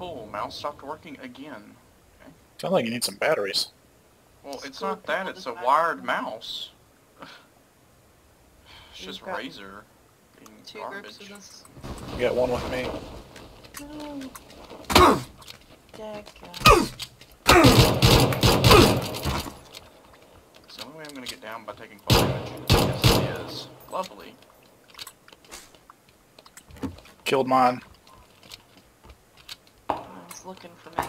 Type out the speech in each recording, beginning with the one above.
Cool, mouse stopped working again. Okay. Sounds like you need some batteries. Well, it's not that, it's a wired mouse. It's just Razer being Two garbage. groups of this. You got one with me. No. It's the only way I'm gonna get down by taking fall damage. Yes, it is. Lovely. Killed mine. It's looking for me.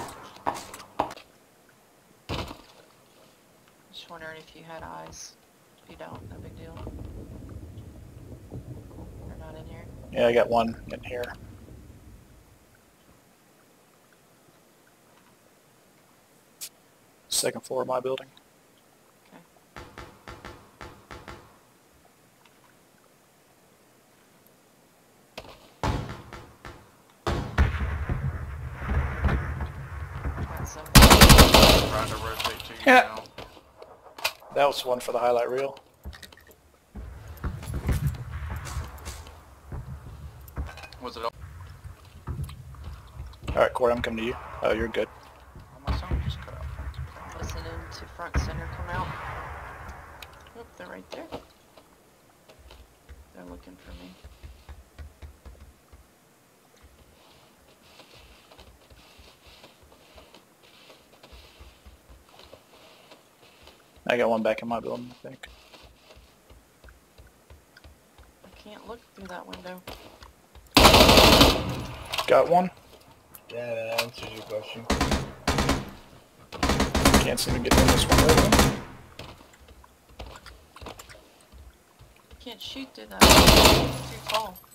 Just wondering if you had eyes. If you don't, no big deal. They're not in here. Yeah, I got one in here. Second floor of my building. Okay. Got some. Trying to rotate to you Yeah. now. That was one for the highlight reel. Was it all? Alright, Corey, I'm coming to you. Oh, you're good. Oh, my sound just cut out. Listening to front center come out. Oop, they're right there. They're looking for me. I got one back in my building, I think. I can't look through that window. Got one. Yeah, that answers your question. Can't seem to get in this window. Can't shoot through that. It's too tall.